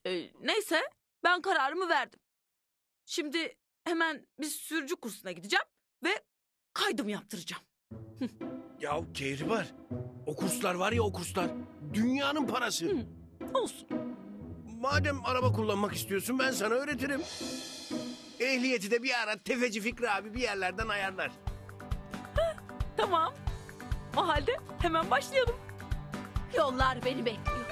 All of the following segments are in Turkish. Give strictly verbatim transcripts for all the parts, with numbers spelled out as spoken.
Ee, neyse ben kararımı verdim. Şimdi hemen bir sürücü kursuna gideceğim ve kaydımı yaptıracağım. Ya Kehribar, o kurslar var ya o kurslar. Dünyanın parası. Hı. Olsun. Madem araba kullanmak istiyorsun ben sana öğretirim. Ehliyeti de bir ara tefeci Fikri abi bir yerlerden ayarlar. Tamam. O halde hemen başlayalım. Yollar beni bekliyor.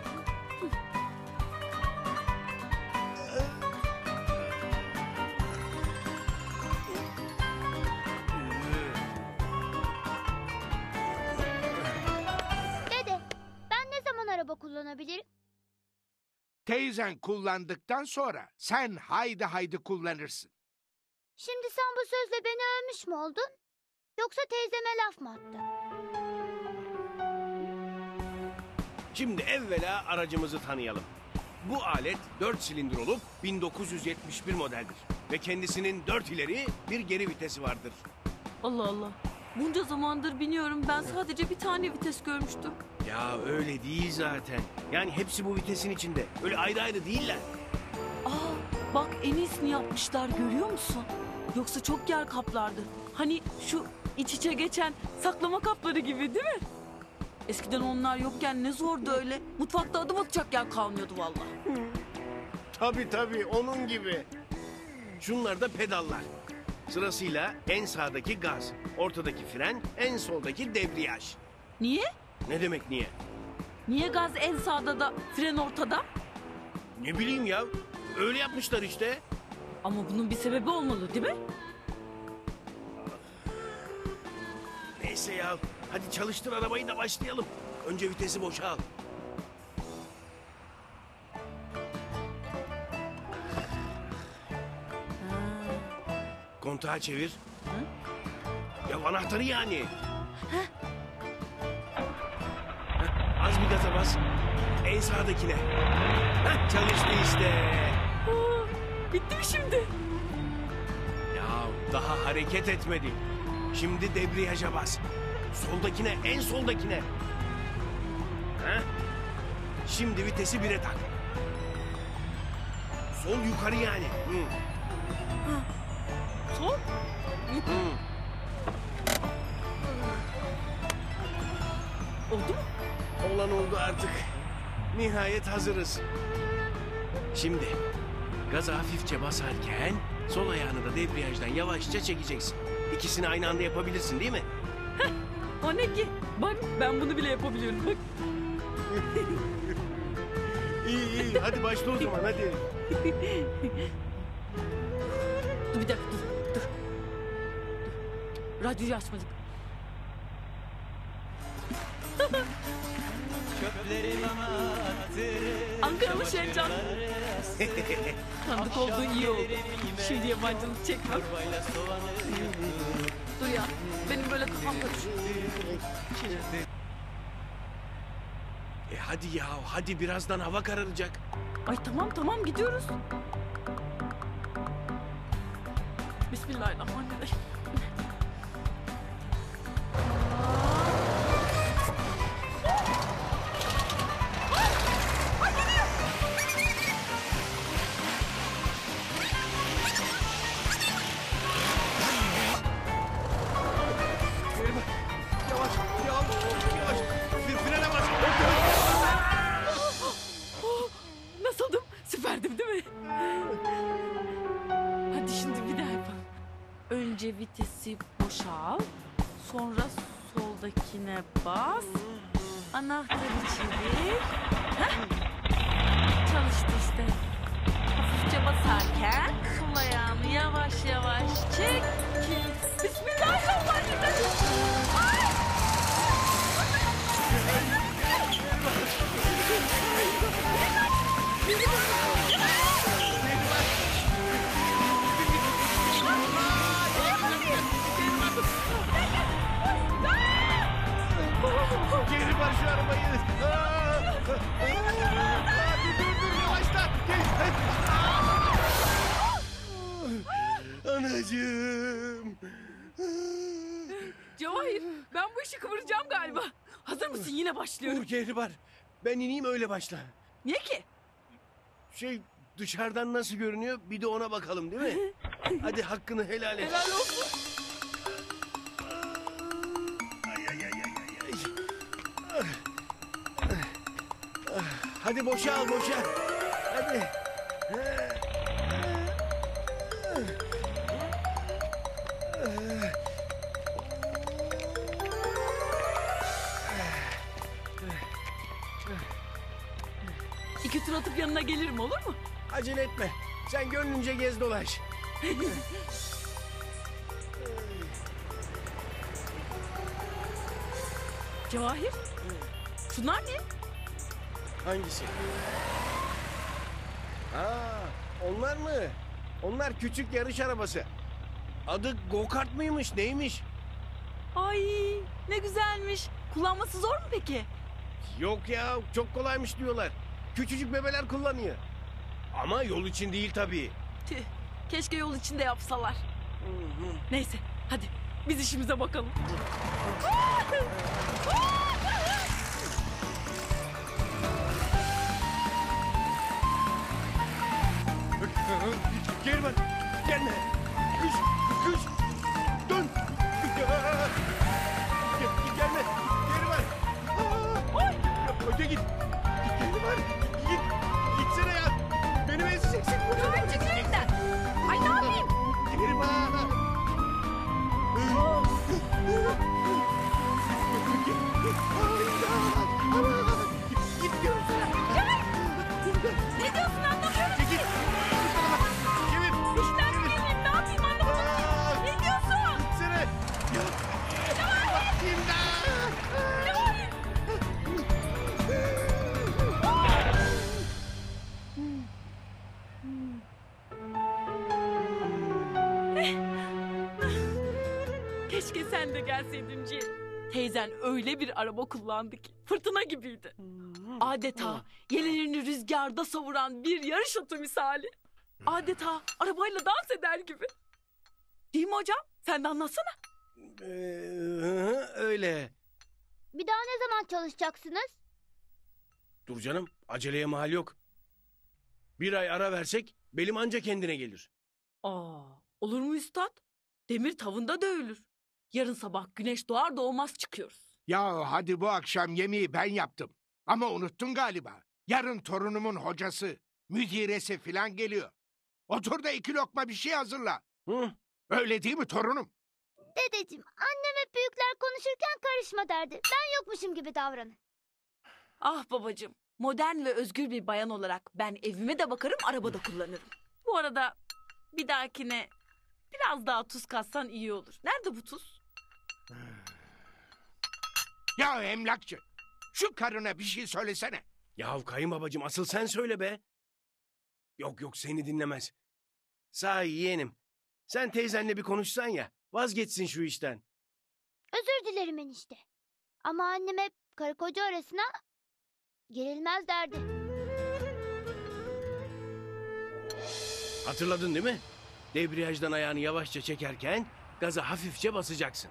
Dede, ben ne zaman araba kullanabilirim? Teyzen kullandıktan sonra sen haydi haydi kullanırsın. Şimdi sen bu sözle beni övmüş mü oldun? Yoksa teyzeme laf mı attın? Şimdi evvela aracımızı tanıyalım. Bu alet dört silindir olup bin dokuz yüz yetmiş bir modeldir. Ve kendisinin dört ileri bir geri vitesi vardır. Allah Allah. Bunca zamandır biniyorum. Ben sadece bir tane vites görmüştüm. Ya öyle değil zaten. Yani hepsi bu vitesin içinde. Öyle ayrı ayrı değiller. Aa, bak en iyisini yapmışlar görüyor musun? Yoksa çok yer kaplardı. Hani şu iç içe geçen saklama kapları gibi değil mi? Eskiden onlar yokken ne zordu öyle. Mutfakta adım atacak yer kalmıyordu vallahi. Tabii tabii onun gibi. Şunlar da pedallar. Sırasıyla en sağdaki gaz, ortadaki fren, en soldaki debriyaj. Niye? Ne demek niye? Niye gaz en sağda da fren ortada? Ne bileyim ya. Öyle yapmışlar işte. Ama bunun bir sebebi olmalı değil mi? Neyse ya. Hadi çalıştır arabayı da başlayalım. Önce vitesi boşa al. Kontağı çevir. Ya anahtarı yani. Heh, az bir gaza bas. En sağdakine. Heh, çalıştı işte. Aa, bitti mi şimdi? Ya daha hareket etmedi. Şimdi debriyaja bas. Soldakine, en soldakine. Heh. Şimdi vitesi bire tak. Sol yukarı yani. Hı. Sol. Hı. Oldu mu? Olan oldu artık. Nihayet hazırız. Şimdi gaza hafifçe basarken sol ayağını da debriyajdan yavaşça çekeceksin. İkisini aynı anda yapabilirsin değil mi? O ne ki? Bak ben bunu bile yapabiliyorum bak. İyi iyi hadi başla o zaman hadi. Dur bir dakika dur dur. dur. Radyoyu açmadık. Ankaralı Şencan. Tanıdık olduğu iyi oldu. Şimdi yabancılık çekmem. Dur ya. Benim böyle kafam karışıyor. E hadi ya hadi birazdan hava kararacak. Ay tamam tamam gidiyoruz. Bismillahirrahmanirrahim. Yavaş yavaş yavaş. Bir frene bas. Nasıldım? Süperdim değil mi? Hadi şimdi bir daha yapalım. Önce vitesi boşal. Sonra soldakine bas. Anahtarı çevir. Heh. Çalıştı işte. Hafifçe basarken sol ayağını yavaş yavaş çek. Bismillahirrahmanirrahim. Ay! Geri var şu arabayı. Aa! Dur dur dur yavaşla. Anacığım. Cevahir ben bu işi kıvıracağım galiba. Hazır mısın? Yine başlıyorum. Dur Kehribar. Ben ineyim öyle başla. Niye ki? Şey dışarıdan nasıl görünüyor bir de ona bakalım değil mi? Hadi hakkını helal et. Helal olsun. Ay, ay, ay, ay, ay, ay. Ah, hadi boşa al boşa. Hadi. İki tur atıp yanına gelirim, olur mu? Acele etme. Sen gönlünce gez dolaş. Cevahir. Şunlar ne? Hangisi? Aa, onlar mı? Onlar küçük yarış arabası. Adı go-kart mıymış, neymiş? Ay ne güzelmiş. Kullanması zor mu peki? Yok ya, çok kolaymış diyorlar. Küçücük bebeler kullanıyor. Ama yol için değil tabii. Tüh, keşke yol içinde yapsalar. Neyse hadi biz işimize bakalım. Geri bak, gelme. Kış, kış, dön. Ge- Gelme, geri bak. Oy. Öte git. Geri bak, git. Gitsene ya. Beni mi ezeceksin? Ay çekil elimden. Ay ne yapayım? Geri bak. Git diyorum sana. Ne diyorsun anlamıyorum. Çekil. Çevir. İşten mi geleyim, ne yapayım anlamadım. Ne diyorsun? Gitsene. Ya. İmdat. Keşke sen de gelseydin Ciğer. Teyzen öyle bir araba kullandı ki fırtına gibiydi. Adeta yelelerini rüzgarda savuran bir yarış atı misali. Adeta arabayla dans eder gibi. Değil mi hocam? Sen de anlatsana. Ee, öyle. Bir daha ne zaman çalışacaksınız? Dur canım, aceleye mahal yok. Bir ay ara versek belim anca kendine gelir. Aa, olur mu üstad? Demir tavında dövülür. Yarın sabah güneş doğar doğmaz çıkıyoruz. Ya hadi bu akşam yemeği ben yaptım. Ama unuttun galiba. Yarın torunumun hocası, müdiresi filan geliyor. Otur da iki lokma bir şey hazırla. Hı? Öyle değil mi torunum? Dedeciğim, annem hep büyükler konuşurken karışma derdi. Ben yokmuşum gibi davranın. Ah babacığım, modern ve özgür bir bayan olarak ben evime de bakarım, arabada kullanırım. Bu arada bir dahakine biraz daha tuz katsan iyi olur. Nerede bu tuz? Ya emlakçı, şu karına bir şey söylesene. Yahu kayınbabacığım asıl sen söyle be. Yok yok seni dinlemez. Sahi yeğenim. Sen teyzenle bir konuşsan ya. Vazgeçsin şu işten. Özür dilerim enişte. Ama annem hep karı koca arasına girilmez derdi. Hatırladın değil mi? Debriyajdan ayağını yavaşça çekerken gaza hafifçe basacaksın.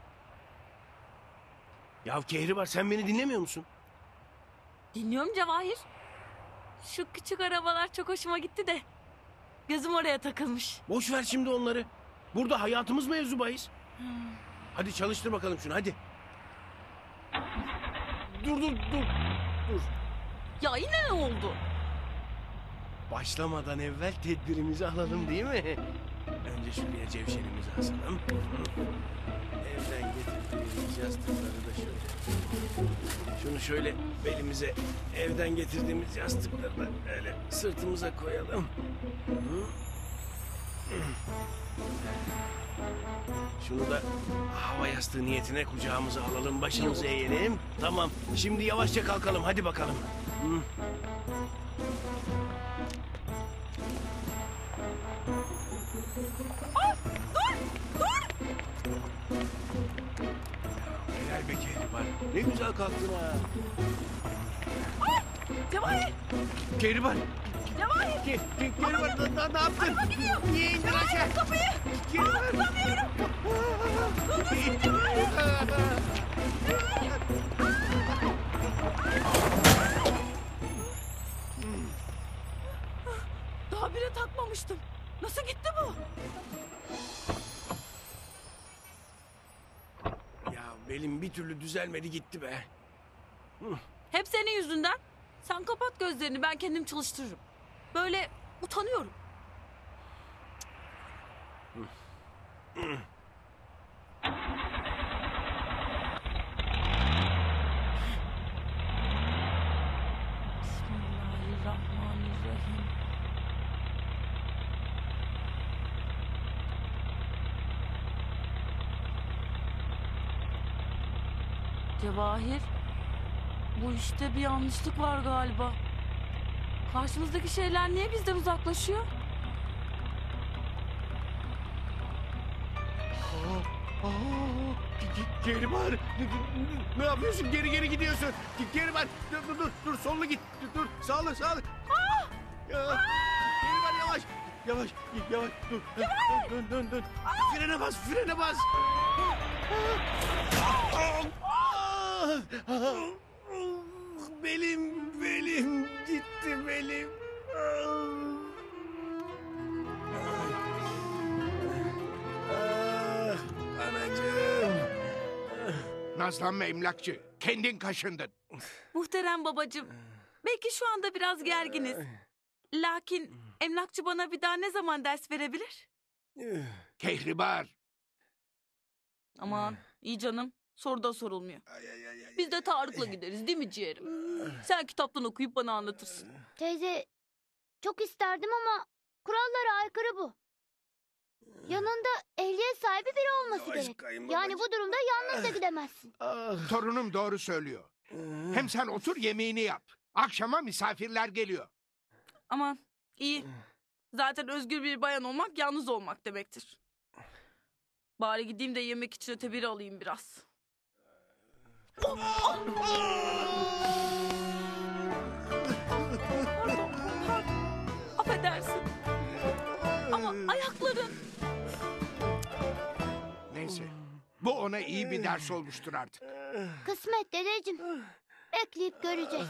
Ya Kehribar sen beni dinlemiyor musun? Dinliyorum Cevahir. Şu küçük arabalar çok hoşuma gitti de gözüm oraya takılmış. Boş ver şimdi onları. Burada hayatımız mevzu bahis. Hadi çalıştır bakalım şunu hadi. Dur dur dur. Dur. Ya yine ne oldu? Başlamadan evvel tedbirimizi alalım değil mi? Önce şuraya cevşenimizi asalım. Evden getirdiğimiz yastıkları da şöyle. Şunu şöyle belimize evden getirdiğimiz yastıkları da öyle sırtımıza koyalım. Şunu da hava yastığı niyetine kucağımıza alalım, başımızı eğelim. Tamam, şimdi yavaşça kalkalım, hadi bakalım. Hı. Helal be Kehribar. Ne güzel kalktın ha. Cevahir! Kehribar. Cevahir! Ke Ke Kehribar ne, ne, ne yaptın? Araba gidiyor! Niye indin aşağı? Kapıyı! Kehribar. Tutamıyorum! Durmuşsun Cevahir! Belim bir türlü düzelmedi gitti be. Hep senin yüzünden. Sen kapat gözlerini, ben kendim çalıştırırım. Böyle utanıyorum. Bismillahirrahmanirrahim. Cevahir, bu işte bir yanlışlık var galiba. Karşımızdaki şeyler niye bizden uzaklaşıyor? Keriman, ne yapıyorsun? Geri geri gidiyorsun. Keriman, dur dur dur, dur sollu git. Dur, dur sağlı sağlı. Ya, Keriman yavaş. Yavaş, yavaş. Dur. Dön, dön, dön, dön. Frene bas, frene bas. Belim, belim gitti belim. Ah, anacığım. Nazlanma emlakçı. Kendin kaşındın. Muhterem babacığım, belki şu anda biraz gerginiz. Lakin emlakçı bana bir daha ne zaman ders verebilir? Kehribar. Aman iyi canım, soru da sorulmuyor. Ay, ay, ay, ay. Biz de Tarık'la gideriz değil mi ciğerim? Sen kitaptan okuyup bana anlatırsın. Teyze çok isterdim ama kurallara aykırı bu. Yanında ehliyet sahibi biri olması Yavaş gerek. kayınbabacığım. Yani bu durumda yalnız da gidemezsin. Ah. Torunum doğru söylüyor. Hem sen otur yemeğini yap. Akşama misafirler geliyor. Aman iyi. Zaten özgür bir bayan olmak yalnız olmak demektir. Bari gideyim de yemek için öteberi alayım biraz. Affedersin. Ama ayakların. Neyse. Bu ona iyi bir ders olmuştur artık. Kısmet dedeciğim. Bekleyip göreceğiz.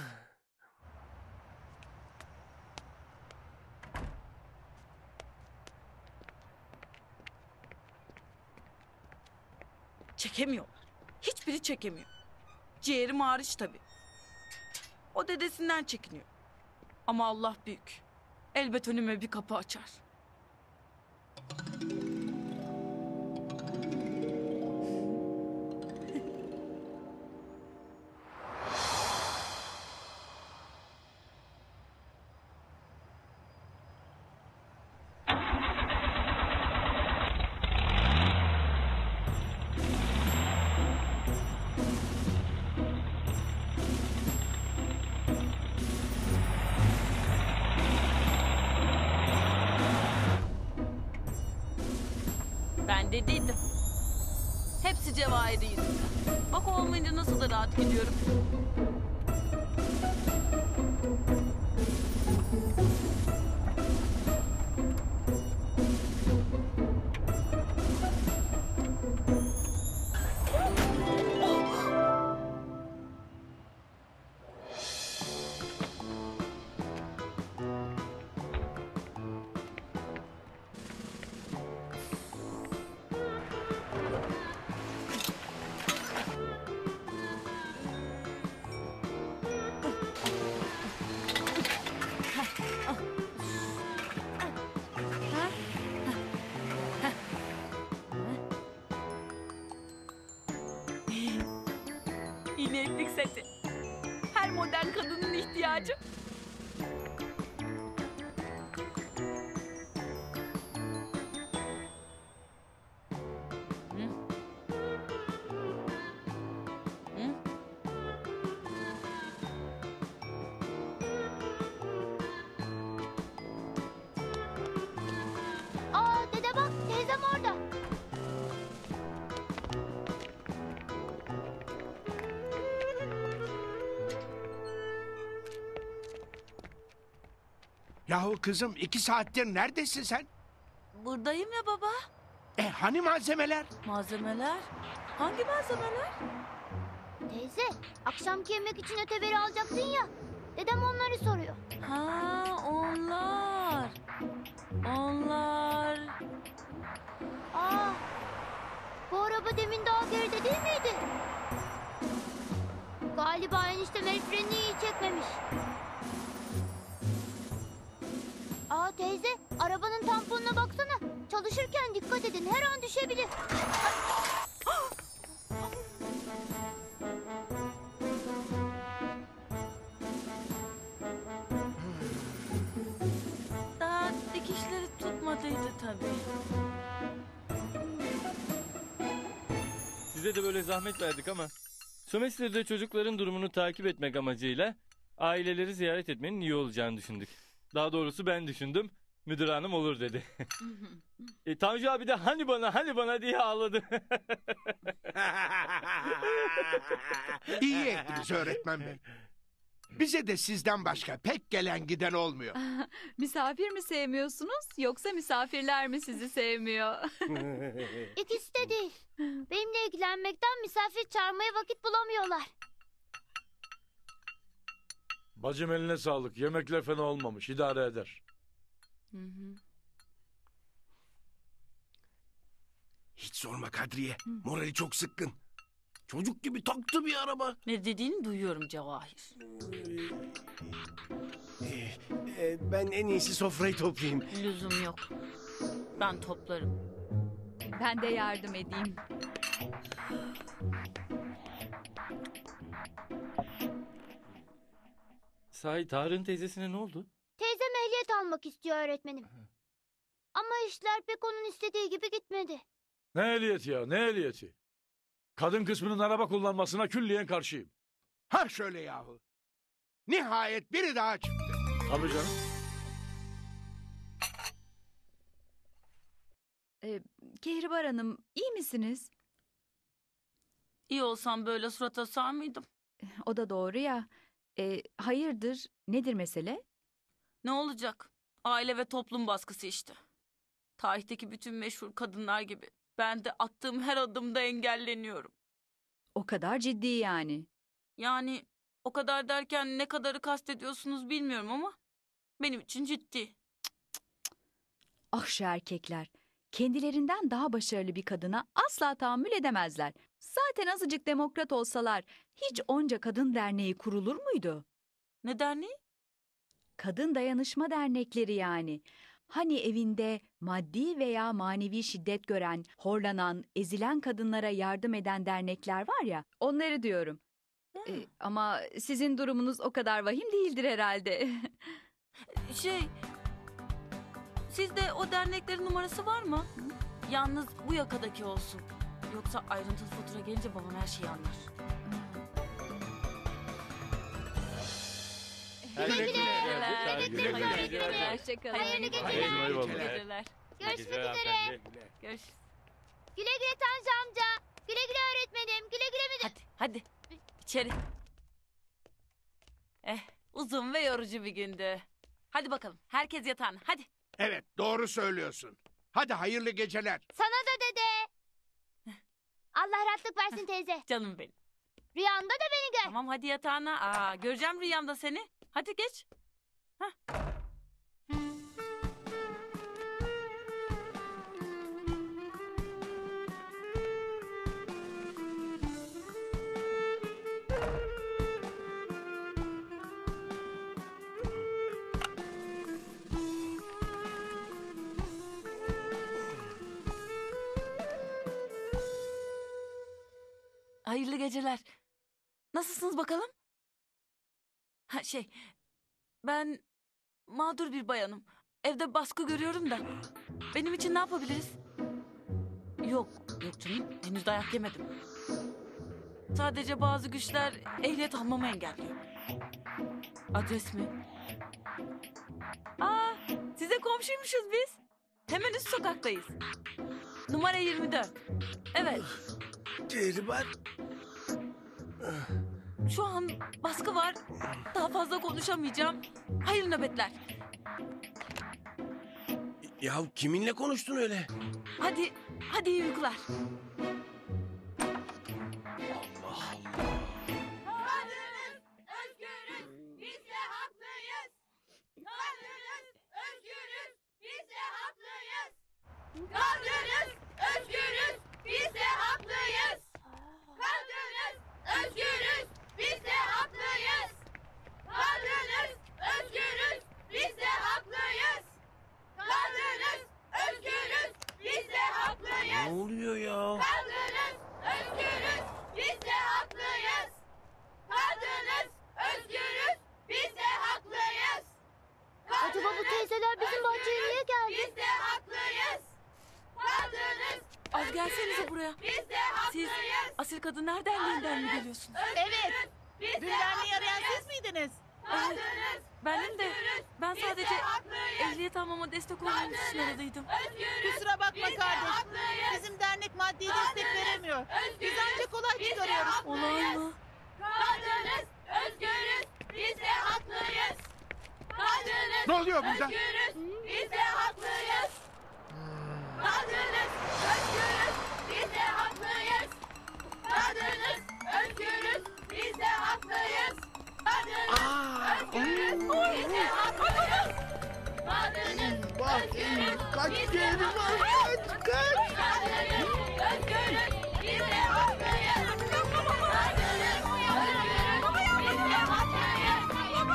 Çekemiyorlar. Hiçbiri çekemiyor. Ciğerim hariç tabii. O dedesinden çekiniyor. Ama Allah büyük. Elbet önüme bir kapı açar. Ben dediydim. Hepsi Cevahir'in yüzünden. Bak olmayınca nasıl da rahat gidiyorum. Yine iplik seti. Her modern kadının ihtiyacı. Hı? Hı? Aa dede bak teyzem orada. Yahu kızım iki saattir neredesin sen? Buradayım ya baba. E hani malzemeler? Malzemeler? Hangi malzemeler? Teyze akşamki yemek için öteberi alacaktın ya. Dedem onları soruyor. Ha onlar. Onlar. Aa bu ara araba demin daha geride değil miydi? Galiba eniştem el frenini iyi çekmemiş. Aa teyze, arabanın tamponuna baksana. Çalışırken dikkat edin, her an düşebilir. Daha dikişleri tutmadıydı tabii. Size de böyle zahmet verdik ama sömestrde çocukların durumunu takip etmek amacıyla aileleri ziyaret etmenin iyi olacağını düşündük. Daha doğrusu ben düşündüm. Müdür hanım olur dedi. e, Tanju abi de hani bana hani bana diye ağladı. İyi ettiniz öğretmen bey. Bize de sizden başka pek gelen giden olmuyor. Misafir mi sevmiyorsunuz yoksa misafirler mi sizi sevmiyor? İkisi de değil. Benimle ilgilenmekten misafir çağırmaya vakit bulamıyorlar. Bacım eline sağlık. Yemekler fena olmamış. İdare eder. Hı hı. Hiç sorma Kadriye. Morali çok sıkkın. Çocuk gibi taktı bir araba. Ne dediğini duyuyorum Cevahir. Ee, e, ben en iyisi sofrayı toplayayım. Lüzum yok. Ben toplarım. Ben de yardım edeyim. Sahi Tarık'ın teyzesine ne oldu? Teyzem ehliyet almak istiyor öğretmenim. Ama işler pek onun istediği gibi gitmedi. Ne ehliyeti ya? Ne ehliyeti? Kadın kısmının araba kullanmasına külliyen karşıyım. Ha şöyle yahu. Nihayet biri daha çıktı. Tabii canım. Ee, Kehribar Hanım, iyi misiniz? İyi olsam böyle surata sar mıydım? O da doğru ya. Ee, hayırdır, nedir mesele? Ne olacak? Aile ve toplum baskısı işte. Tarihteki bütün meşhur kadınlar gibi ben de attığım her adımda engelleniyorum. O kadar ciddi yani. Yani o kadar derken ne kadarı kastediyorsunuz bilmiyorum ama benim için ciddi. Ah şu erkekler. Kendilerinden daha başarılı bir kadına asla tahammül edemezler. Zaten azıcık demokrat olsalar hiç onca kadın derneği kurulur muydu? Ne derneği? Kadın dayanışma dernekleri yani. Hani evinde maddi veya manevi şiddet gören, horlanan, ezilen kadınlara yardım eden dernekler var ya, onları diyorum. Ee, ama sizin durumunuz o kadar vahim değildir herhalde. Şey, sizde o derneklerin numarası var mı? Yalnız bu yakadaki olsun. Yoksa ayrıntılı fatura gelince babam her şeyi anlar. Güle güle. Güle güle öğretmenim. Hoşçakalın. Hayırlı geceler. Hayırlı Eyvallah. geceler. Görüşmek Güzel üzere. hanımefendi. Görüşürüz. Güle güle Tanju amca. Güle güle öğretmenim. Güle güle müdür. Hadi, hadi. İçeri. Eh, uzun ve yorucu bir gündü. Hadi bakalım, herkes yatağına, hadi. Evet doğru söylüyorsun. Hadi hayırlı geceler. Sana da dede. Allah rahatlık versin teyze. Canım benim. Rüyanda da beni gör. Tamam, hadi yatağına. Aa, göreceğim rüyamda seni. Hadi geç. Hah. Hayırlı geceler. Nasılsınız bakalım? Ha şey, ben mağdur bir bayanım. Evde baskı görüyorum da. Benim için ne yapabiliriz? Yok, yok canım. Henüz dayak yemedim. Sadece bazı güçler ehliyet almamı engelliyor. Adres mi? Aa, size komşuymuşuz biz. Hemen üst sokaktayız. Numara yirmi dört. Evet. Kehribar. Şu an baskı var. Daha fazla konuşamayacağım. Hayırlı nöbetler. Ya kiminle konuştun öyle? Hadi, hadi iyi uykular. Allah Allah. Kadınız, özgürüz, biz de haklıyız. Kadınız, özgürüz, biz de haklıyız. Kadınız, özgürüz, biz de haklıyız. oluyor ya? Kadınız, özgürüz, biz de haklıyız. Kadınız, özgürüz, biz de haklıyız. Acaba bu teyzeler bizim bahçeye niye geldi? Biz de haklıyız. Kadınız, Az gelsenize buraya. biz de Siz haklıyız. Asil Kadınlar Derneği'nden mi geliyorsunuz? Evet. Biz Dün de derneği arayan haklıyız. siz miydiniz? Kadınız, Benim de. Ben biz de sadece haklıyız. ehliyet almama destek olmanız için aradıydım. Özgürüz, Kusura bakma biz de kardeş. haklıyız. Bizim dernek maddi destek veremiyor. Biz ancak olay Biz de çıkarıyoruz. Olay mı? Kadınız, özgürüz, biz de haklıyız. Kadınız, Ne oluyor burada? özgürüz, biz de haklıyız. Kadınız, özgürüz, biz de haklıyız. Kadınız, özgürüz, biz de haklıyız. Kadınız, özgürüz, biz de haklıyız. Kadınız, özgürüz, Kaç biz de yerim var, haklıyız. kaç, kaç. Kadınız, özgürüz, biz de haklıyız. Kadınız, özgürüz, biz de haklıyız.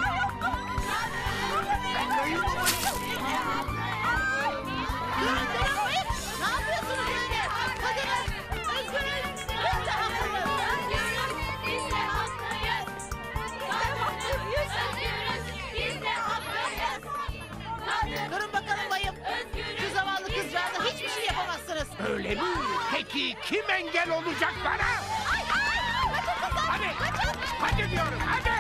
Ne yapıyorsunuz böyle? Kadınız, özgürüz, biz de haklıyız. Biz de haklıyız. Kadınız, özgürüz, biz de haklıyız. Kadınız, Durun bakalım bayım. Şu zavallı kızcağıza hiçbir şey yapamazsınız. Öyle mi? Peki kim engel olacak bana? Hadi, hadi diyorum, hadi.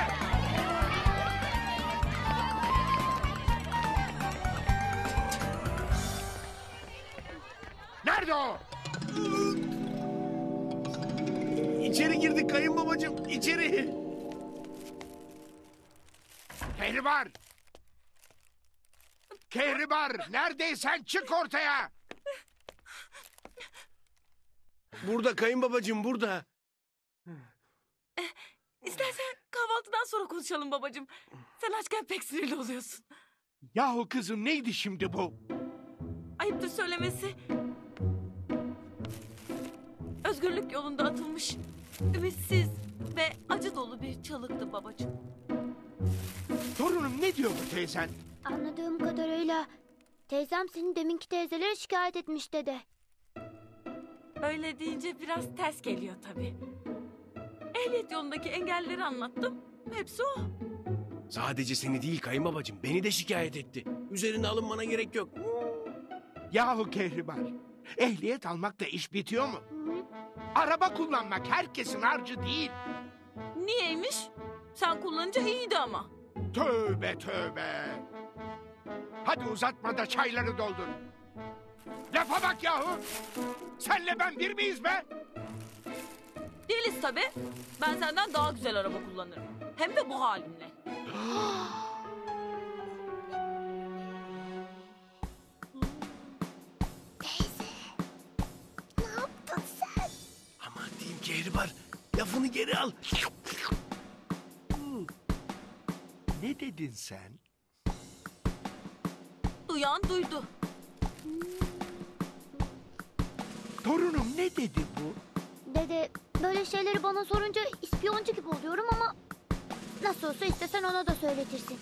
Nerede o? İçeri girdik kayınbabacığım, içeri. Kehribar! Kehribar, neredeysen çık ortaya. Burada kayınbabacığım, burada. İstersen kahvaltıdan sonra konuşalım babacığım. Sen açken pek sinirli oluyorsun. Yahu kızım neydi şimdi bu? Ayıptır söylemesi. Özgürlük yolunda atılmış, ümitsiz ve acı dolu bir çalıktı babacığım. Torunum ne diyor bu teyzen? Anladığım kadarıyla teyzem seni deminki teyzelere şikayet etmiş dede. Öyle deyince biraz ters geliyor tabii. Ehliyet yolundaki engelleri anlattım. Hepsi o. Sadece seni değil kayınbabacığım, beni de şikayet etti. Üzerine alınmana gerek yok. Yahu Kehribar, ehliyet almakla iş bitiyor mu? Araba kullanmak herkesin harcı değil. Niyeymiş? Sen kullanınca iyiydi ama. Tövbe tövbe. Hadi uzatma da çayları doldur. Lafa bak yahu. Senle ben bir miyiz be? Değiliz tabii. Ben senden daha güzel araba kullanırım. Hem de bu halimle. Aman diyeyim Kehribar, lafını geri al. Ne dedin sen? Duyan duydu. Torunum ne dedi bu? Dede böyle şeyleri bana sorunca ispiyoncu gibi oluyorum ama nasıl olsa istesen ona da söyletirsin.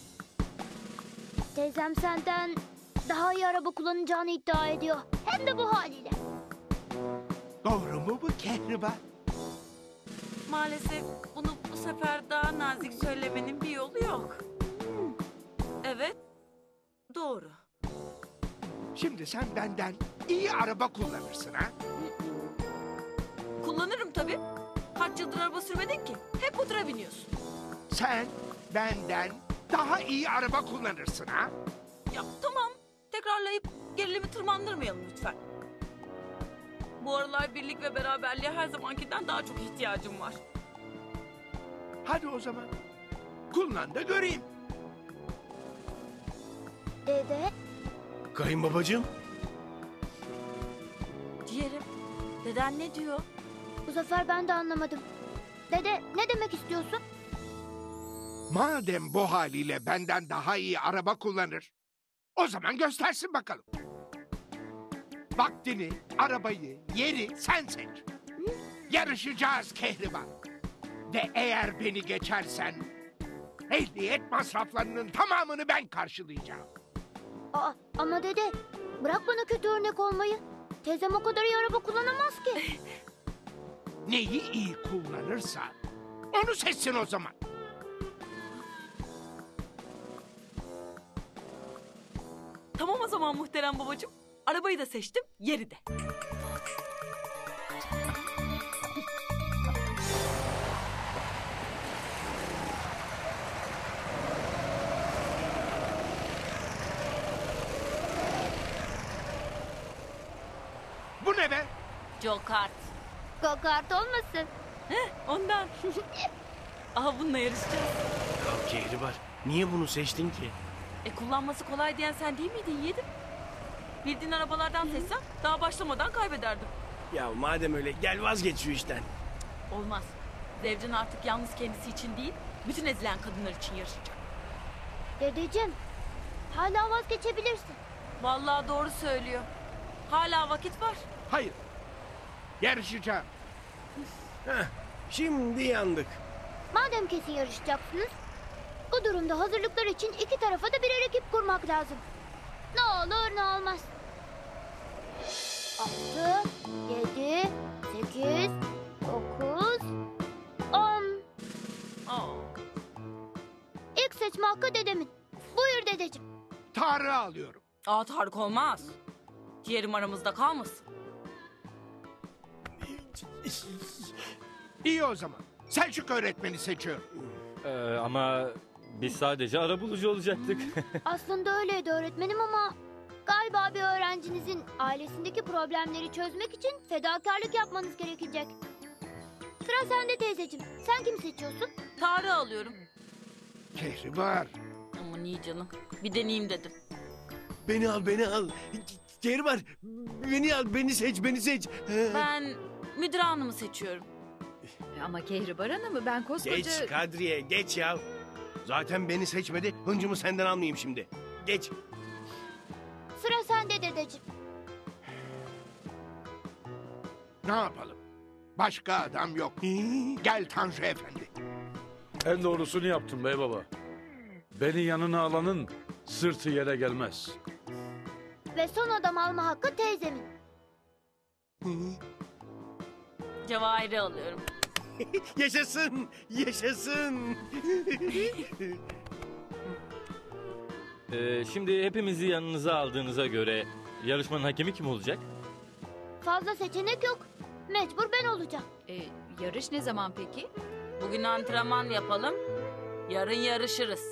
Teyzem senden daha iyi araba kullanacağını iddia ediyor. Hem de bu haliyle. Doğru mu bu Kehribar? Maalesef bunu bu sefer daha nazik söylemenin bir yolu yok. Evet, doğru. Şimdi sen benden iyi araba kullanırsın ha? Kullanırım tabii. Kaç yıldır araba sürmedin ki? Hep bu tıra biniyorsun. Sen benden daha iyi araba kullanırsın ha? Ya tamam, tekrarlayıp gerilimi tırmandırmayalım lütfen. Bu aralar birlik ve beraberliğe her zamankinden daha çok ihtiyacım var. Hadi o zaman. Kullan da göreyim. Dede Kayınbabacığım, Ciğerim, deden ne diyor? bu sefer ben de anlamadım. Dede ne demek istiyorsun? Madem bu haliyle benden daha iyi araba kullanır, o zaman göstersin bakalım. Vaktini, arabayı, yeri sen seç. Yarışacağız Kehribar. Ve eğer beni geçersen, ehliyet masraflarının tamamını ben karşılayacağım. Aa, ama dede bırak bana kötü örnek olmayı. Teyzem o kadar iyi araba kullanamaz ki. Neyi iyi kullanırsa onu seçsin o zaman. Tamam o zaman muhterem babacığım. Arabayı da seçtim, yeri de. Bu ne be? Jokart. Go-kart olmasın. Ondan. Aha bununla yarışacağız. Ya Kehribar, niye bunu seçtin ki? E kullanması kolay diyen sen değil miydin yedim? Bildiğin arabalardan seçsem daha başlamadan kaybederdim. Ya madem öyle gel vazgeç şu işten. Olmaz. Zevcan artık yalnız kendisi için değil, bütün ezilen kadınlar için yarışacak. Dedeciğim, hala vazgeçebilirsin. Vallahi doğru söylüyor. Hala vakit var. Hayır. Yarışacağım. Heh, şimdi yandık. Madem kesin yarışacaksınız, bu durumda hazırlıklar için iki tarafa da birer ekip kurmak lazım. Ne olur ne olmaz. Altı, yedi, sekiz, dokuz, on. Aa. İlk seçme hakkı dedemin. Buyur dedeciğim. Tarık'ı alıyorum. Aa Tarık olmaz. Ciğerim aramızda kalmasın. İyi o zaman. Selçuk öğretmeni seçiyorum. Ee, ama biz sadece arabulucu olacaktık. Aslında öyleydi öğretmenim ama galiba bir öğrencinizin ailesindeki problemleri çözmek için fedakarlık yapmanız gerekecek. Sıra sende teyzeciğim. Sen kimi seçiyorsun? Tarık'ı alıyorum. Kehribar. Aman iyi canım. Bir deneyeyim dedim. Beni al, beni al. Kehribar, beni al, beni seç, beni seç. Ben müdür hanımı seçiyorum. Ama Kehribar Hanım'ı ben koskoca... Geç Kadriye, geç ya. Zaten beni seçmedi, hıncımı senden almayayım şimdi. Geç. Sıra sende dedeciğim. Ne yapalım? Başka adam yok. Gel Tanju Efendi. En doğrusunu yaptın bey baba. Beni yanına alanın sırtı yere gelmez. Ve son adam alma hakkı teyzemin. Cevahir'i alıyorum. Yaşasın, yaşasın. Ee, şimdi hepimizi yanınıza aldığınıza göre yarışmanın hakemi kim olacak? Fazla seçenek yok. Mecbur ben olacağım. E, yarış ne zaman peki? Bugün antrenman yapalım. Yarın yarışırız.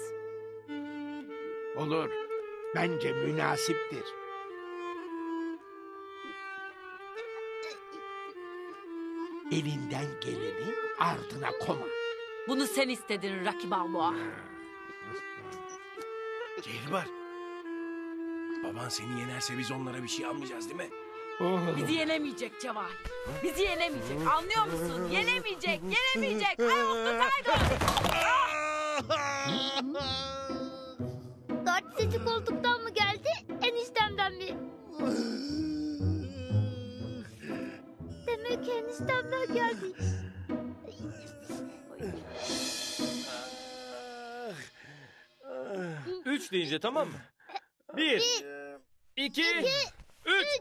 Olur. Bence münasiptir. Elinden geleni ardına koma. Bunu sen istedin Rocky Balboa. Kehribar. Baban seni yenerse biz onlara bir şey almayacağız değil mi? Bizi yenemeyecek Cevahir. Bizi yenemeyecek. Anlıyor musun? Yenemeyecek. Yenemeyecek. Eye of the tiger. Dört sesi koltuktan mı geldi? Eniştemden mi? Demek ki eniştemden geldi. Üç deyince tamam mı? Bir, iki, üç.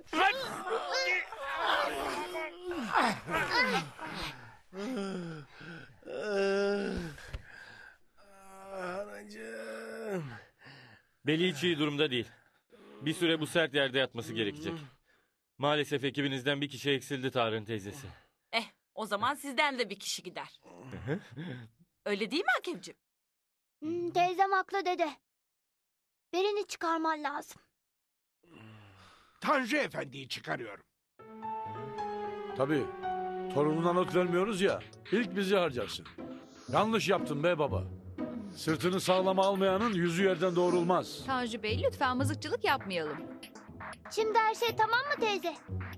Anacığım. Beli hiç iyi durumda değil. Bir süre bu sert yerde yatması gerekecek. Maalesef ekibinizden bir kişi eksildi Tarık'ın teyzesi. Eh o zaman sizden de bir kişi gider. Öyle değil mi hakemciğim? Hmm, teyzem haklı dede. Birini çıkarman lazım. Tanju Efendi'yi çıkarıyorum. Tabii. Torununa not vermiyoruz ya. İlk bizi harcarsın. Yanlış yaptın be baba. Sırtını sağlama almayanın yüzü yerden doğrulmaz. Tanju Bey lütfen mızıkçılık yapmayalım. Şimdi her şey tamam mı teyze?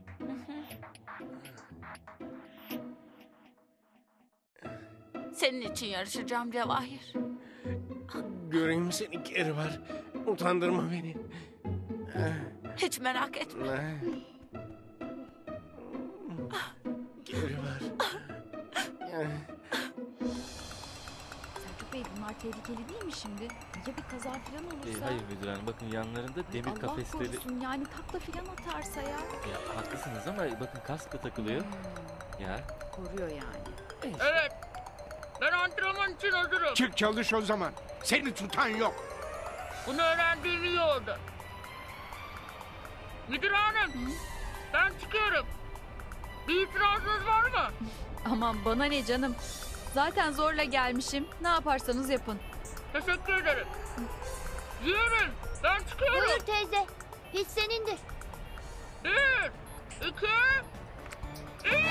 Senin için yarışacağım Cevahir. Göreyim seni Kehribar. Utandırma beni. Hiç merak etme. Kehribar. Selçuk Bey bunlar tehlikeli değil mi şimdi? Ya bir kaza falan Ee, olursa? hayır müdür hanım, bakın yanlarında Ay, demir Allah kafesleri... korusun yani takla falan atarsa ya. Ya haklısınız ama bakın kask da takılıyor. Hmm, Ya. koruyor yani. Evet. Ben antrenman için hazırım. Çık çalış o zaman. Seni tutan yok. Bunu öğrendiğim iyi oldu. Müdür hanım. Ben çıkıyorum. Bir itirazınız var mı? Aman bana ne canım. Zaten zorla gelmişim. Ne yaparsanız yapın. Teşekkür ederim. Yeğenim ben çıkıyorum. Buyur teyze. Hiç senindir. Bir, iki, üç.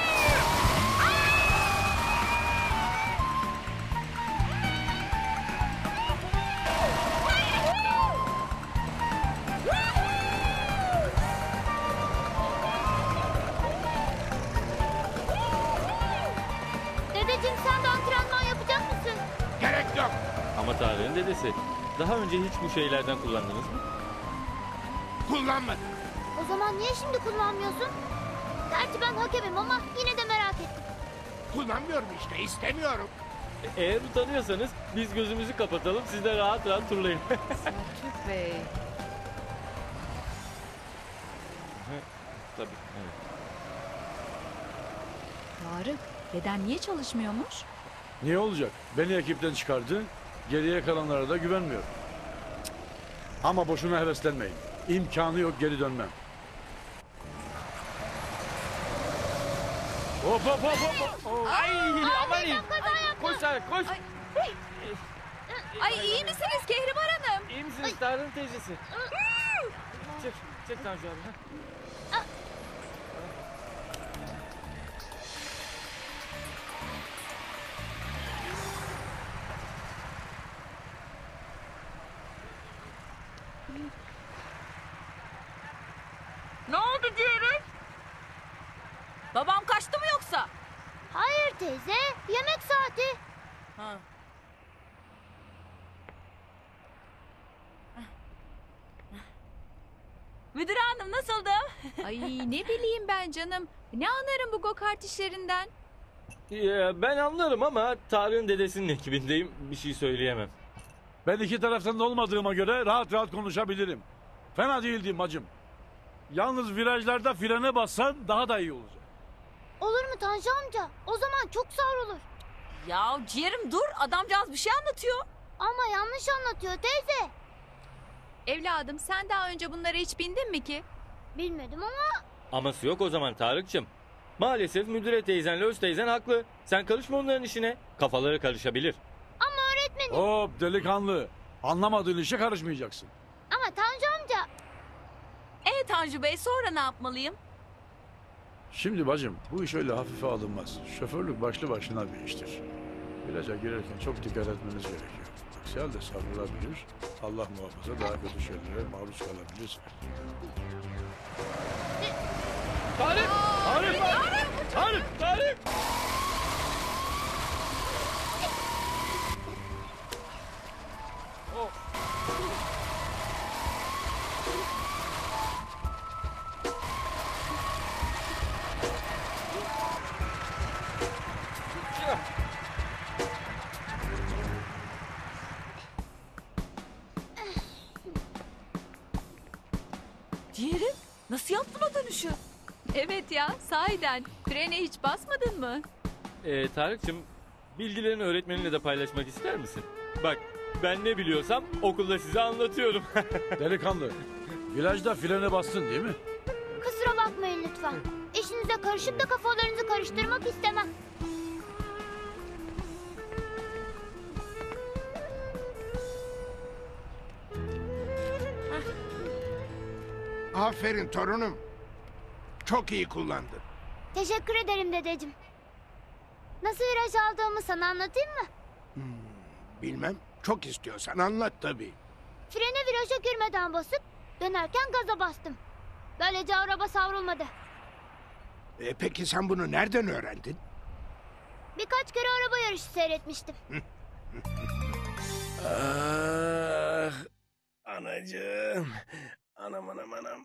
Dedeciğim sen de antrenman yapacak mısın? Gerek yok. Ama Tarık'ın dedesi. Daha önce hiç bu şeylerden kullandınız mı? Kullanmadım. O zaman niye şimdi kullanmıyorsun? Gerçi ben hakemim ama yine de merak ettim. Kullanmıyorum işte. istemiyorum. E, Eğer utanıyorsanız biz gözümüzü kapatalım, siz de rahat rahat turlayın. Selçuk Bey. Tabii. Evet. Tarık, deden niye çalışmıyormuş? Niye olacak? Beni ekipten çıkardı. Geriye kalanlara da güvenmiyor. Cık. Ama boşuna heveslenmeyin. İmkanı yok geri dönmem. Hop hop hop hop. hop. Ay aman iyi. Kaza yaptım. Koş Tarık koş. Ay iyi misiniz Kehribar Hanım? İyi misiniz Tarık'ın teyzesi? Çek, çek Tanju abi. ha. Ne oldu ciğerim? Babam kaçtı mı yoksa? Hayır teyze. Yemek saati. Ha. Müdür hanım nasıldım? Ay ne bileyim ben canım. Ne anlarım bu go-kart işlerinden? Ya, ben anlarım ama Tarık'ın dedesinin ekibindeyim. Bir şey söyleyemem. Ben iki taraftan da olmadığıma göre rahat rahat konuşabilirim. Fena değildim bacım. Yalnız virajlarda frene bassan daha da iyi olacak. Olur mu Tanju amca? O zaman çok sağır olur. Ya ciğerim dur, adamcağız bir şey anlatıyor. Ama yanlış anlatıyor teyze. Evladım sen daha önce bunlara hiç bindin mi ki? Bilmedim ama Aması yok o zaman Tarık'cığım. Maalesef müdüre teyzenle öz teyzen haklı. Sen karışma onların işine. Kafaları karışabilir. ama öğretmenim. Hop delikanlı. Anlamadığın işe karışmayacaksın. Ama Tanju amca. E Tanju Bey sonra ne yapmalıyım? Şimdi bacım bu iş öyle hafife alınmaz. Şoförlük başlı başına bir iştir. Viraja girerken çok dikkat etmeniz gerekiyor. Aksi halde savrulabilir. Allah muhafaza daha kötü şeylere maruz kalabilirsiniz. Tarık! Tarık! Tarık! Tarık! Ciğerim nasıl yaptın o dönüşü? Evet ya sahiden. Frene hiç basmadın mı? Ee, Tarık'cığım bilgilerini öğretmeninle de paylaşmak ister misin? Bak ben ne biliyorsam okulda size anlatıyorum. Delikanlı. Virajda frene bastın değil mi? Kusura bakmayın lütfen. İşinize karışıp da kafalarınızı karıştırmak istemem. Aferin torunum. Çok iyi kullandın. Teşekkür ederim dedeciğim. Nasıl viraj aldığımı sana anlatayım mı? Bilmem. Çok istiyorsan anlat tabii. Frene viraja girmeden basıp dönerken gaza bastım. Böylece araba savrulmadı. E, peki sen bunu nereden öğrendin? Birkaç kere araba yarışı seyretmiştim. Ah, anacığım. Anam anam anam.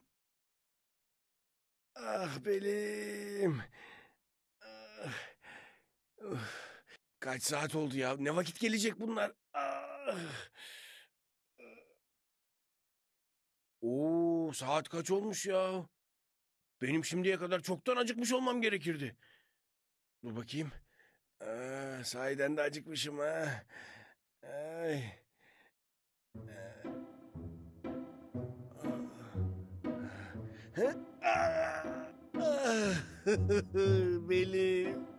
Ah belim. Ah. Uf. Kaç saat oldu ya? Ne vakit gelecek bunlar? Ah. Oo, saat kaç olmuş ya? Benim şimdiye kadar çoktan acıkmış olmam gerekirdi. Dur bakayım. Aa, sahiden de acıkmışım ha. Ay. Ee, Hı? Aa, ah, Belim.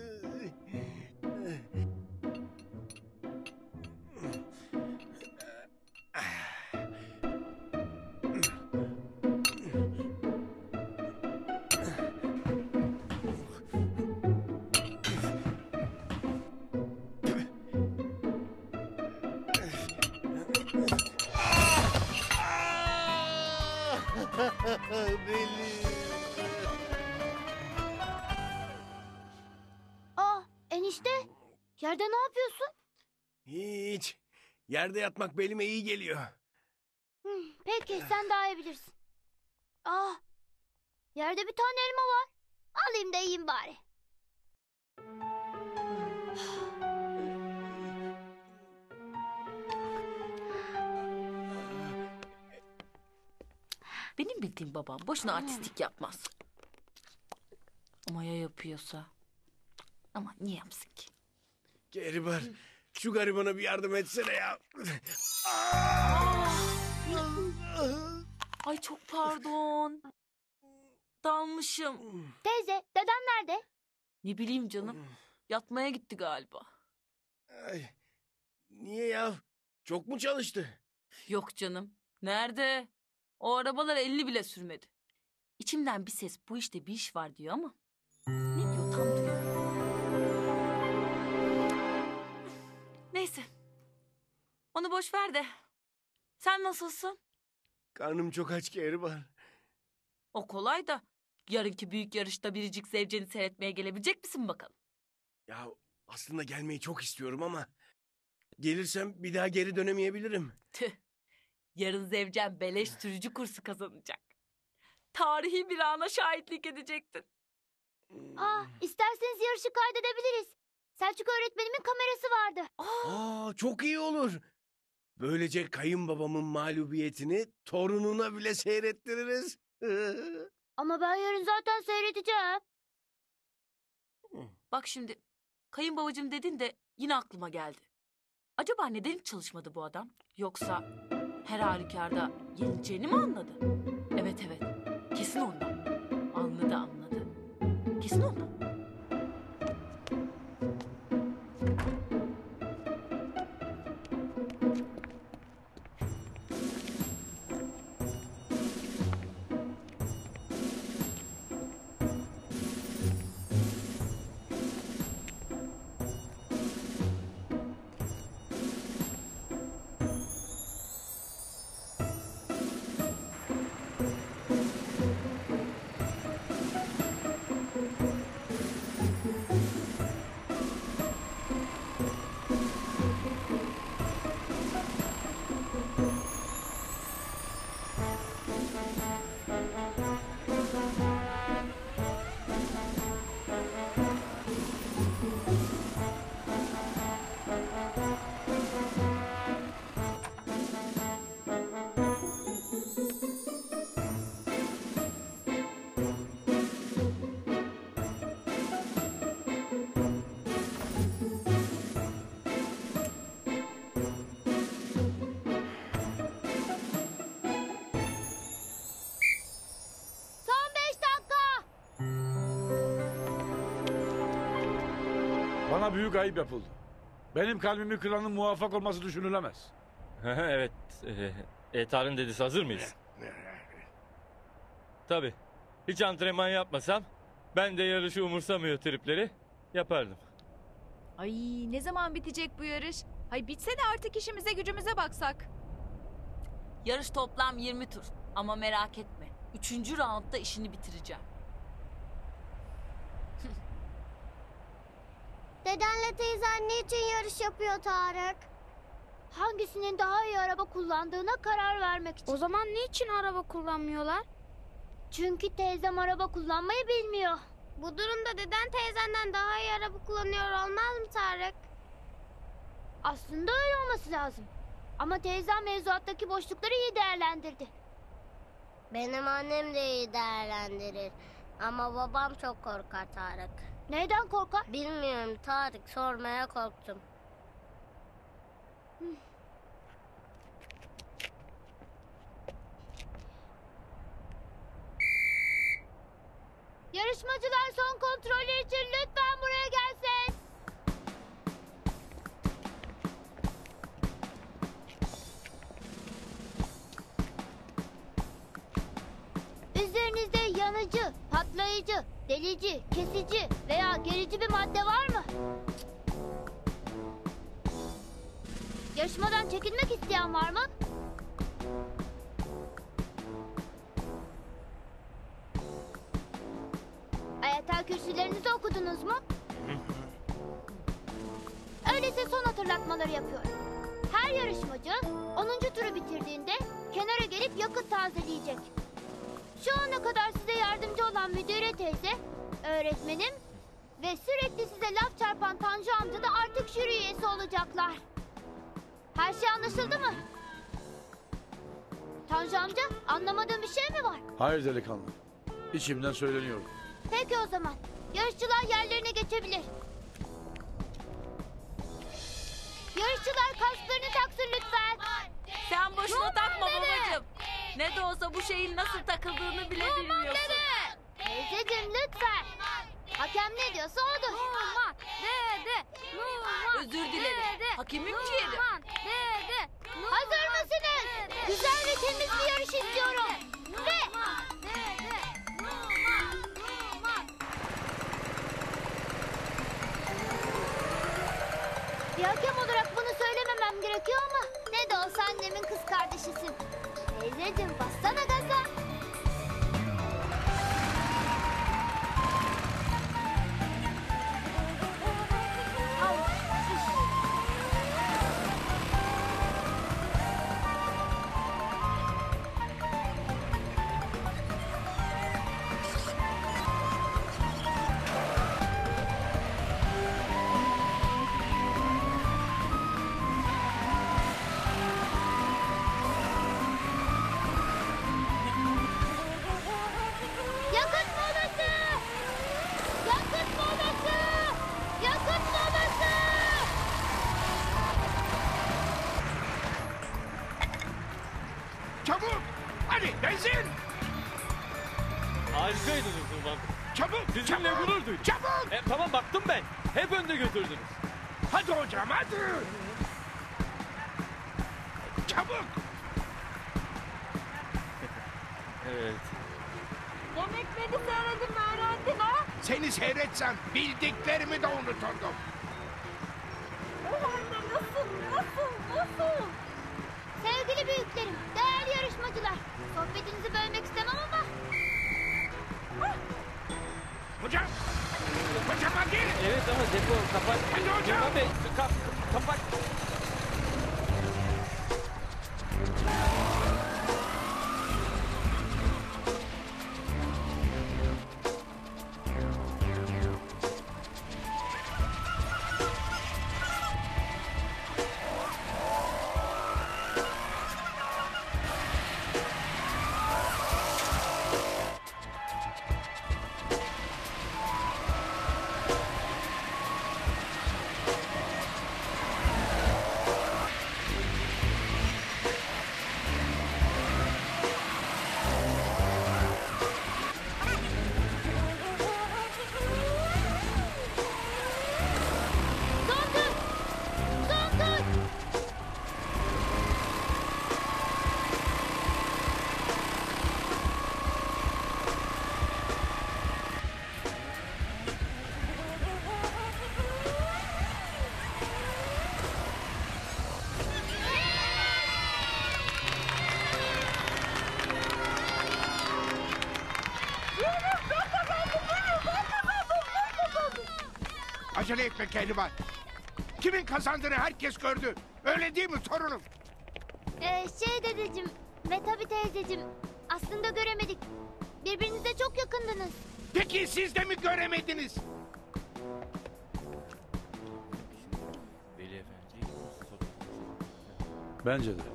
Belim. Ah enişte, yerde ne yapıyorsun? Hiç. Yerde yatmak belime iyi geliyor. Hmm, peki sen daha iyi bilirsin. Ah, yerde bir tane elma var. Alayım da yiyeyim bari. Benim bildiğim babam boşuna artistik yapmaz. Ama ya yapıyorsa? Ama niye yapsın ki? Keribar, şu garibana bir yardım etsene ya. Ay çok pardon. Dalmışım. Teyze, deden nerede? Ne bileyim canım. Yatmaya gitti galiba. Ay, niye ya? Çok mu çalıştı? Yok canım. Nerede? O arabalar elini bile sürmedi. İçimden bir ses bu işte bir iş var diyor ama. Ne diyor tam duyamıyorum. Neyse. Onu boş ver de. Sen nasılsın? Karnım çok aç Keribar. O kolay da. Yarınki büyük yarışta biricik zevceni seyretmeye gelebilecek misin bakalım? Ya aslında gelmeyi çok istiyorum ama... Gelirsem bir daha geri dönemeyebilirim. Tüh. Yarın Zevcen beleş sürücü kursu kazanacak. Tarihi bir ana şahitlik edecektin. Ah, isterseniz yarışı kaydedebiliriz. Selçuk öğretmenimin kamerası vardı. Aa, çok iyi olur. Böylece kayınbabamın mağlubiyetini torununa bile seyrettiririz. Ama ben yarın zaten seyredeceğim. Bak şimdi kayınbabacığım dedin de yine aklıma geldi. Acaba neden hiç çalışmadı bu adam? Yoksa her halükarda yenileceğini mi anladı? Evet evet. Kesin ondan. Anladı anladı. Kesin ondan. Son beş dakika. Bana büyük ayıp yapıldı. Benim kalbimi kıranın muvaffak olması düşünülemez. Evet. E, Etar'ın dedisi hazır mıyız? Tabii. Hiç antrenman yapmasam ben de yarışı umursamıyor tripleri yapardım. Ay ne zaman bitecek bu yarış? Hay bitse de artık işimize gücümüze baksak. Yarış toplam yirmi tur. Ama merak etme. Üçüncü roundda işini bitireceğim. Dedenle teyzen niçin yarış yapıyor Tarık? Hangisinin daha iyi araba kullandığına karar vermek için. O zaman niçin araba kullanmıyorlar? Çünkü teyzem araba kullanmayı bilmiyor. Bu durumda deden teyzenden daha iyi araba kullanıyor olmaz mı Tarık? Aslında öyle olması lazım. Ama teyzem mevzuattaki boşlukları iyi değerlendirdi. Benim annem de iyi değerlendirir. Ama babam çok korkar Tarık. Neyden korkar? Bilmiyorum Tarık, sormaya korktum. Yarışmacılar son kontrolü için lütfen buraya gelsin. Üzerinizde yanıcı, patlayıcı, delici, kesici veya gerici bir madde var mı? Yarışmadan çekilmek isteyen var mı? Ayetel kürsülerinizi okudunuz mu? Öyleyse son hatırlatmaları yapıyorum. Her yarışmacı onuncu turu bitirdiğinde kenara gelip yakıt tazeleyecek. Şu ana kadar size yardımcı olan müdüre teyze, öğretmenim ve sürekli size laf çarpan Tanju amca da artık jüri üyesi olacaklar. Her şey anlaşıldı mı? Tanju amca, anlamadığın bir şey mi var? Hayır delikanlı. İçimden söyleniyor. Peki o zaman. Yarışçılar yerlerine geçebilir. Yarışçılar kasklarını taksın lütfen. Sen boşuna takma babacığım. Ne de olsa bu şeyin nasıl takıldığını bile bilmiyorsun. Teyzeciğim lütfen. Hakem ne diyorsa odur. Özür dilerim. Hakemim ciğerim. Hazır mısınız? Güzel ve temiz bir yarış istiyorum. Ve... Bir hakem olarak bunu söylememem gerekiyor ama ne de olsa annemin kız kardeşisin. Teyzeciğim bassana gaza. Al, şiş. Yakıt molası! Yakıt molası! Yakıt molası! Çabuk! Hadi benzin! Harikaydınız Nurman. Çabuk! Sizinle çabuk, gurur duydum. Çabuk! E, tamam baktım ben. Hep önde götürdünüz. Hadi hocam hadi! Çabuk! Evet. Demek beni seyredin öğrendin ha? Seni seyretsem bildiklerimi de unuturdum. Anne nasıl, nasıl, nasıl? Sevgili büyüklerim, değerli yarışmacılar. Sohbetinizi bölmek istemem ama... Hocam! Hocam hadi! Evet ama depo kapat. Hadi hocam! Nurman Bey kap, kapat. Son tur! Son tur! Acele etme Kehribar. Kimin kazandığını herkes gördü. Öyle değil mi torunum? Ee, şey dedeciğim ve tabii teyzeciğim. Aslında göremedik. Birbirinize çok yakındınız. Peki siz de mi göremediniz? Veli Efendi. Bence de.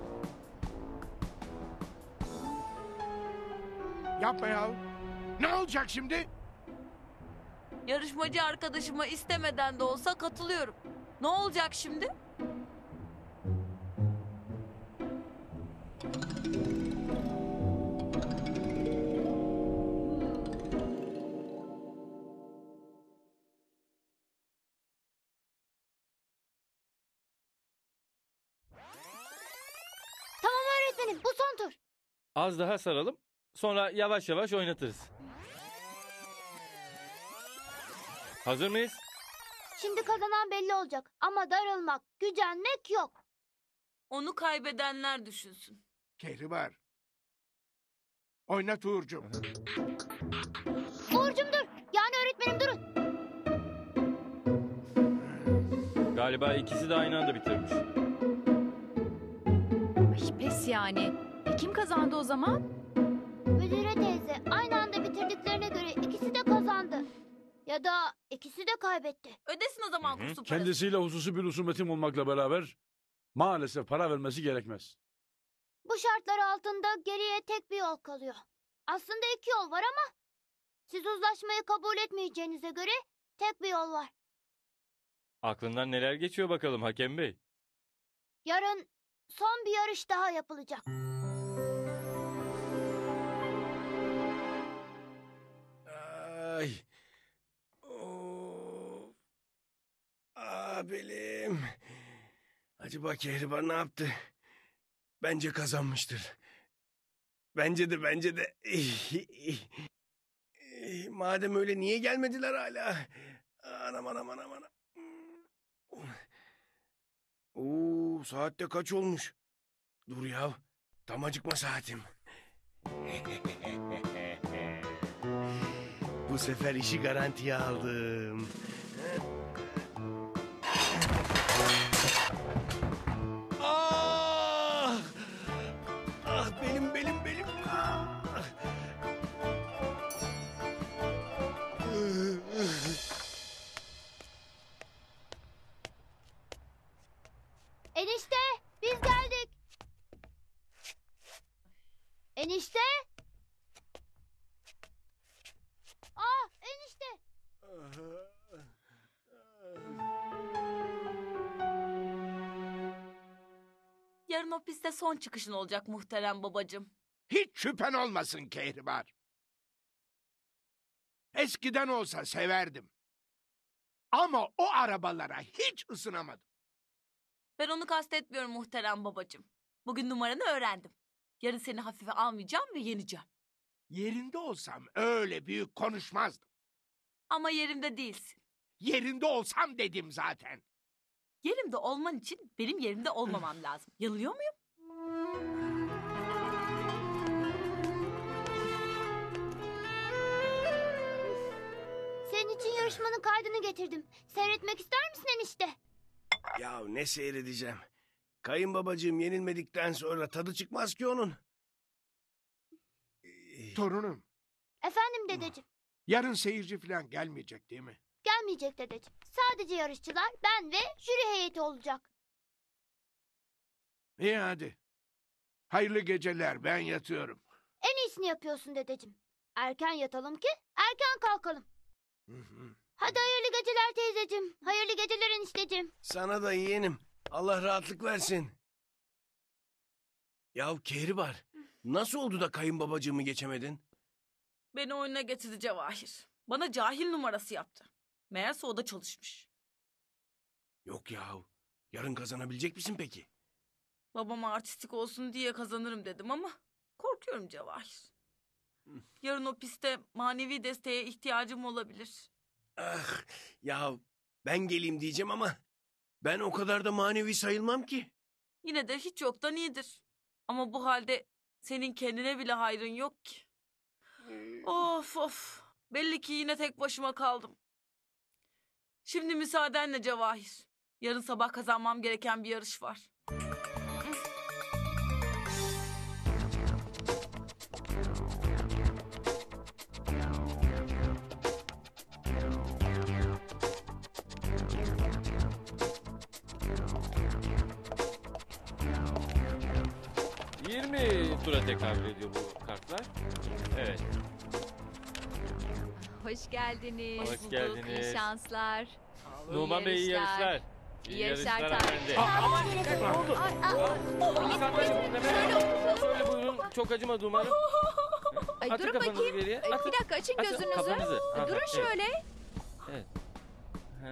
Yapma ya. Ne olacak şimdi? Yarışmacı arkadaşıma istemeden de olsa katılıyorum. Ne olacak şimdi? Tamam öğretmenim, bu son tur. Az daha saralım. Sonra yavaş yavaş oynatırız. Hazır mıyız? Şimdi kazanan belli olacak ama darılmak, gücenmek yok. Onu kaybedenler düşünsün. Kehribar. Oynat Uğur'cum. Uğur'cum dur. Yani öğretmenim durun. Galiba ikisi de aynı anda bitirmiş. Ay pes yani. E, kim kazandı o zaman? Müdüre teyze, aynı anda bitirdiklerine göre ikisi de kazandı. Ya da ikisi de kaybetti. Ödesin o zaman Hı hı. kursu parası. Kendisiyle hususi bir husumetim olmakla beraber maalesef para vermesi gerekmez. Bu şartlar altında geriye tek bir yol kalıyor. Aslında iki yol var ama siz uzlaşmayı kabul etmeyeceğinize göre tek bir yol var. Aklından neler geçiyor bakalım hakem bey? Yarın son bir yarış daha yapılacak. Ay. Of. Aa, belim. Acaba Kehribar ne yaptı? Bence kazanmıştır. Bence de bence de. Madem öyle niye gelmediler hala? Anam anam anam anam. Oo, saatte kaç olmuş? Dur ya. Tam acıkma saatim. Bu sefer işi garantiye aldım. Ah! Ah benim belim belim. Ah! Enişte, biz geldik. Enişte. Aa, enişte. Yarın o pistte son çıkışın olacak muhterem babacığım. Hiç şüphen olmasın Kehribar. Eskiden olsa severdim. Ama o arabalara hiç ısınamadım. Ben onu kastetmiyorum muhterem babacığım. Bugün numaranı öğrendim. Yarın seni hafife almayacağım ve yeneceğim. Yerinde olsam öyle büyük konuşmazdım. Ama yerimde değilsin. Yerinde olsam dedim zaten. Yerimde olman için benim yerimde olmamam lazım. Yanılıyor muyum? Senin için yarışmanın kaydını getirdim. Seyretmek ister misin enişte? Ya ne seyredeceğim? Kayınbabacığım yenilmedikten sonra tadı çıkmaz ki onun. Torunum, Efendim dedeciğim. yarın seyirci falan gelmeyecek değil mi? Gelmeyecek dedeciğim. Sadece yarışçılar, ben ve jüri heyeti olacak. İyi hadi. Hayırlı geceler, ben yatıyorum. En iyisini yapıyorsun dedeciğim. Erken yatalım ki erken kalkalım. Hı hı. Hadi hayırlı geceler teyzeciğim. Hayırlı geceler enişteciğim. Sana da yeğenim. Allah rahatlık versin. Yahu Kehribar, nasıl oldu da kayınbabacığımı geçemedin? Beni oyuna getirdi Cevahir. Bana cahil numarası yaptı. Meğerse o da çalışmış. Yok yahu. Yarın kazanabilecek misin peki? Babama artistik olsun diye kazanırım dedim ama korkuyorum Cevahir. Yarın o pistte manevi desteğe ihtiyacım olabilir. Ah, ya ben geleyim diyeceğim ama ben o kadar da manevi sayılmam ki. Yine de hiç yoktan iyidir. Ama bu halde senin kendine bile hayrın yok ki. Of of. Belli ki yine tek başıma kaldım. Şimdi müsaadenle Cevahir. Yarın sabah kazanmam gereken bir yarış var. tura tekabül ediyor bu kartlar. Evet. Hoş geldiniz. Hoş geldiniz. İyi şanslar. Numan Bey iyi yarışlar. İyi yarışlar hanımefendi. tabii. Aman dikkat, ne oldu? Sandalye burada hemen. Şöyle buyurun. Çok acımadı umarım. Ay, Atın durun kafanızı bakayım. geriye. Ay, Atın. bir dakika açın Açın gözünüzü. kafanızı. Ha, Durun evet. şöyle. Evet. Ha.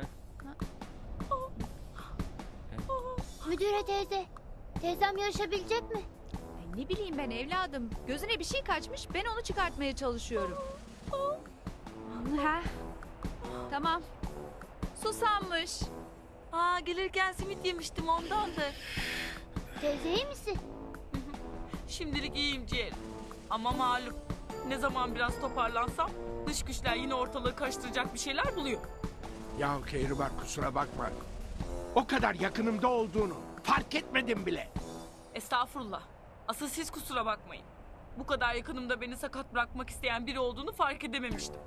Müdüre teyze, teyzem yarışabilecek mi? Ay, ne bileyim ben evladım. Gözüne bir şey kaçmış. Ben onu çıkartmaya çalışıyorum. Ha. Tamam. Susanmış. Aa, gelirken simit yemiştim ondandır. Teyze iyi misin? Şimdilik iyiyim ciğerim. Ama malum ne zaman biraz toparlansam dış güçler yine ortalığı karıştıracak bir şeyler buluyor. Ya Kehribar kusura bakma. O kadar yakınımda olduğunu fark etmedim bile. Estağfurullah. Asıl siz kusura bakmayın. Bu kadar yakınımda beni sakat bırakmak isteyen biri olduğunu fark edememiştim.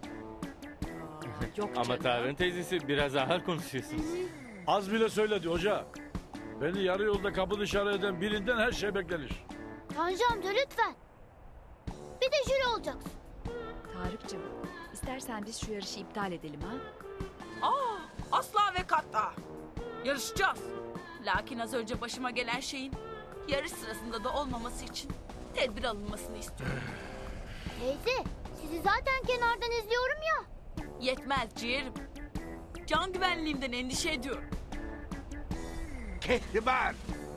Yok Ama canım. Tarık'ın teyzesi biraz ağır konuşuyorsunuz. Az bile söyledi hoca. Beni yarı yolda kapı dışarı eden birinden her şey beklenir. Tanju amca lütfen. Bir de jüri olacaksın. Tarık'cığım, istersen biz şu yarışı iptal edelim ha? Aa, asla ve kat'a. Yarışacağız. Lakin az önce başıma gelen şeyin yarış sırasında da olmaması için tedbir alınmasını istiyorum. Teyze, sizi zaten kenardan izliyorum ya. Yetmez ciğerim. Can güvenliğimden endişe ediyorum. Kehribar.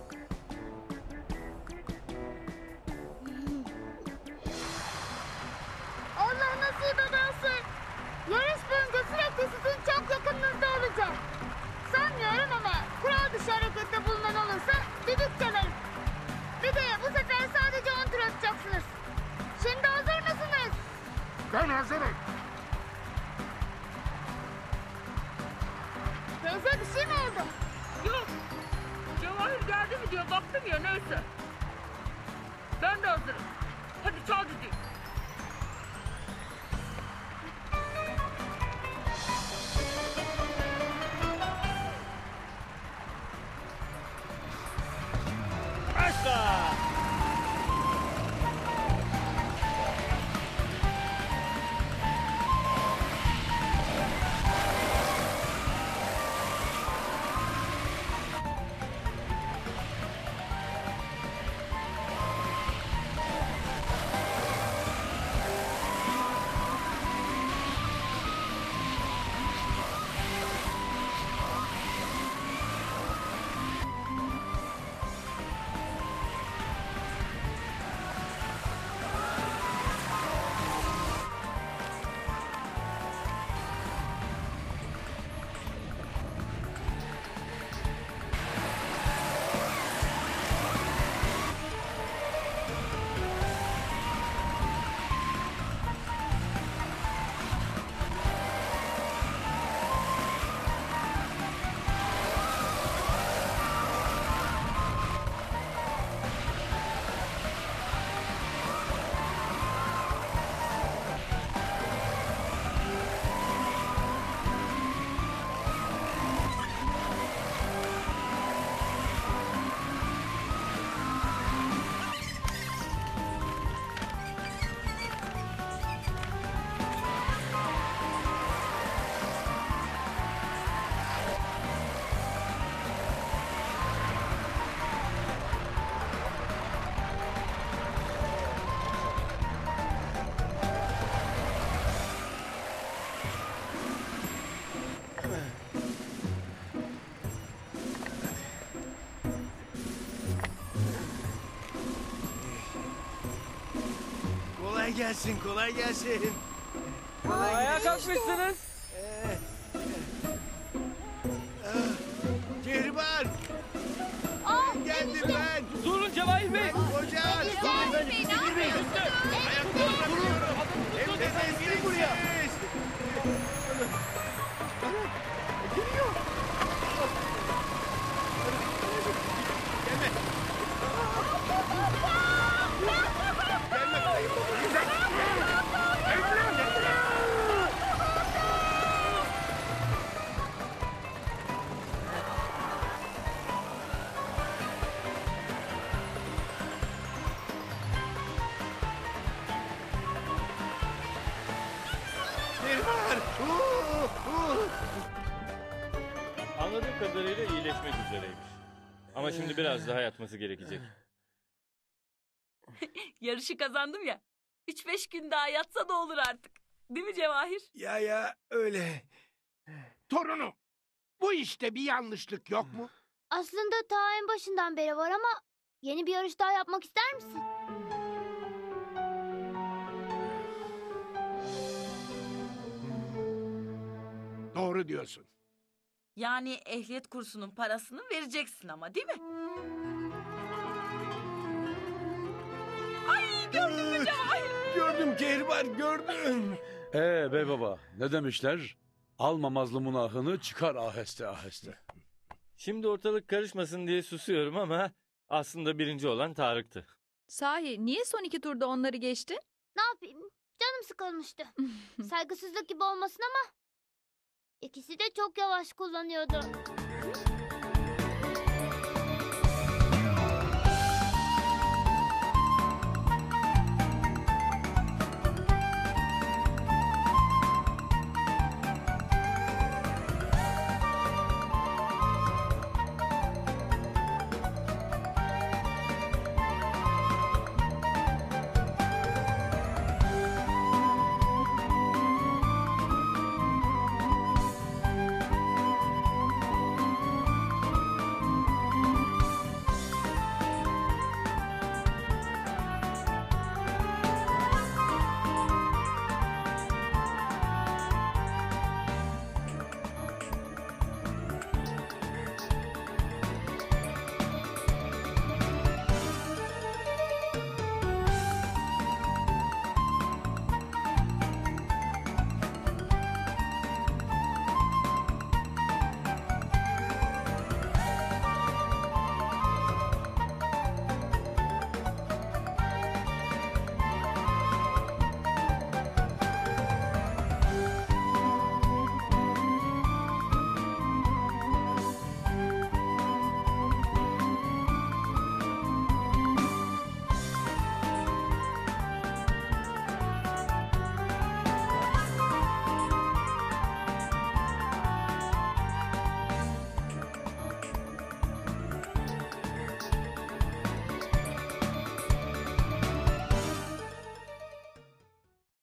Allah nasip ederse yarış boyunca sürekli sizin çok yakınınızda olacağım. Sanmıyorum ama kural dışı harekette bulunan olursa düdük çalarım. Bir de bu sefer sadece on tur atacaksınız. Şimdi hazır mısınız? Ben hazırım. Teyze bir şey mi oldu? Yok. Cevahir geldi mi diye baktım ya neyse. Ben de hazırım. Hadi çal düdüğü. Başla! Kolay gelsin, kolay gelsin. Ayağa kalkmışsınız. Kehribar. Aa, Geldim ben. Durun Cevahir Bey. Hoca. Güzel Ben Bey, ikisi ne girmeyin. Ayakta duramıyorum. Hem de sessiz buraya. Anladığım kadarıyla iyileşmek üzereymiş. Ama şimdi biraz daha yatması gerekecek. Yarışı kazandım ya. Üç beş gün daha yatsa da olur artık. Değil mi Cevahir? Ya ya öyle. Torunum, bu işte bir yanlışlık yok mu? Aslında ta en başından beri var ama yeni bir yarış daha yapmak ister misin? Doğru diyorsun. Yani ehliyet kursunun parasını vereceksin ama değil mi? Ay gördün mü Cevahir? Gördüm Kehribar gördüm. Ee bey baba ne demişler? Alma mazlumun ahını çıkar aheste aheste. Şimdi ortalık karışmasın diye susuyorum ama aslında birinci olan Tarık'tı. Sahi niye son iki turda onları geçti? Ne yapayım? Canım sıkılmıştı. Saygısızlık gibi olmasın ama ikisi de çok yavaş kullanıyordu.